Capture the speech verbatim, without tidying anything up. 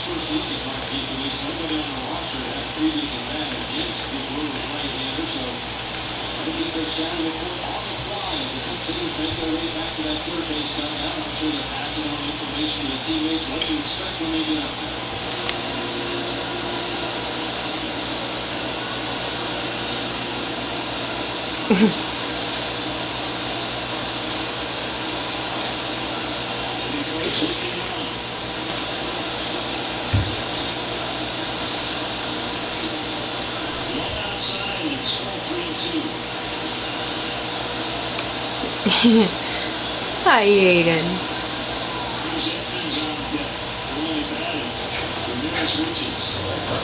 first look at Mark DeFelice. Nobody on the roster had previous at bat against the Brewers right-hander, so I think they're scouting report on the fly as the Cubs hitters make their way back to that third base dugout. I'm sure they're passing on information to the teammates, what to expect when they get up there. Hi, Aiden. Ramirez reaches.